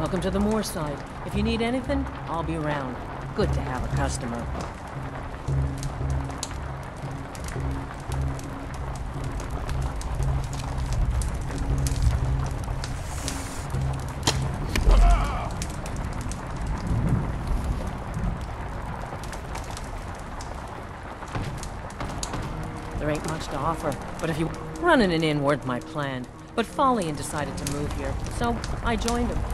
Welcome to the Moorside. If you need anything, I'll be around. Good to have a customer. There ain't much to offer, but if you running an inn weren't my plan. But Follian decided to move here, so I joined him.